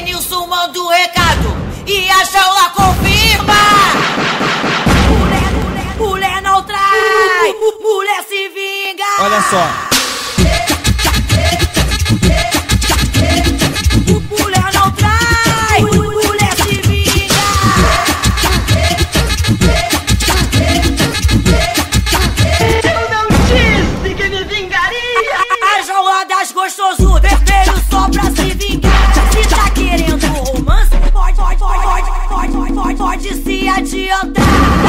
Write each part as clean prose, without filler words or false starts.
Denilson manda o recado e a Jaula confirma. Mulher não trai, mulher se vinga. Olha só. Mulher não trai, mulher se vinga. Eu não disse que me vingaria. A Jaula das gostosudas veio só pra se vingar. Se tá querendo romance, pode se adiantar.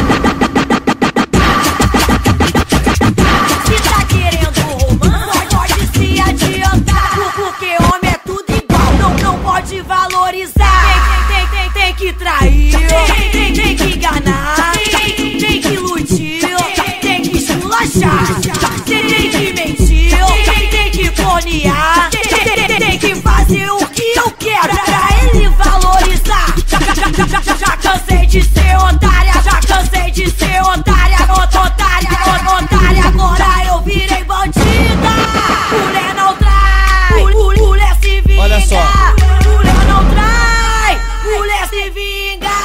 Se tá querendo romance, pode se adiantar. Porque homem é tudo igual, não pode valorizar. Tem que trair, tem que enganar, tem que iludir, tem que esculachar, tem que mentir, tem que clonear, tem que fazer o que eu quero pra ele valorizar. Já cansei de ser otária, já cansei de ser otária, otária, agora eu virei bandida. Mulher não trai, mulher se vinga. Olha só. Mulher não trai, mulher se vinga.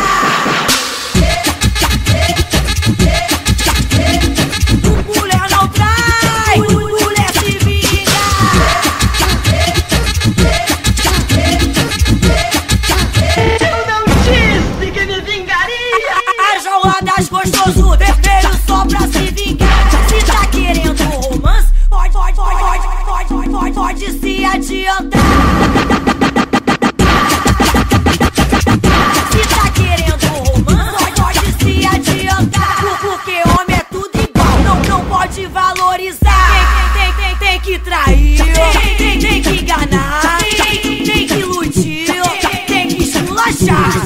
Mulher não trai, mulher se vinga. Eu não disse que me vingaria. A Jaula das gostosudas veio só pra se vingar. Se tá querendo romance, pode se adiantar. Se tá querendo romance, pode se adiantar. Porque homem é tudo igual, não pode valorizar. Tem que trair, tem que enganar, tem que iludir, tem que esculachar,